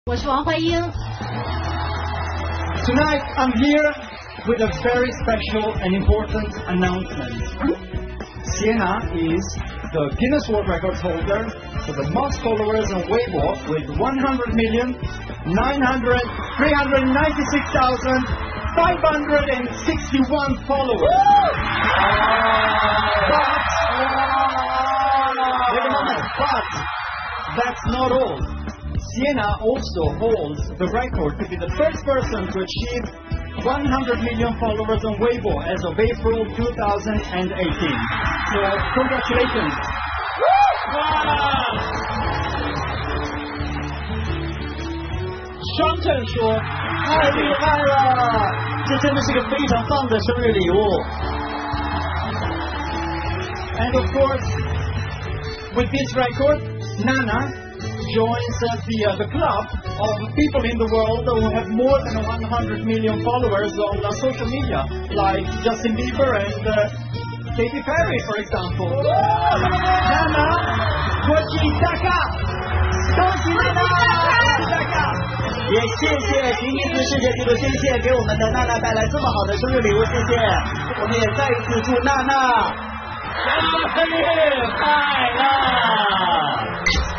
我是王怀英。 Tonight I'm here with a very special and important announcement. Sienna is the Guinness World Records holder for the most followers on Weibo with 100,996,561 followers. But that's not all. Sienna also holds the record to be the first person to achieve 100 million followers on Weibo as of April 2018. So, congratulations! 双正说太厉害了，这真的是个非常棒的生日礼物。 And of course, with this record, Nana joins the club of people in the world who have more than 100 million followers on social media, like Justin Bieber and Katy Perry, for example. Nana, Wojciechaka! 恭喜娜娜！ 也谢谢吉尼斯世界纪录先生给我们的娜娜带来这么好的生日礼物，谢谢。我们也再一次祝娜娜生日快乐！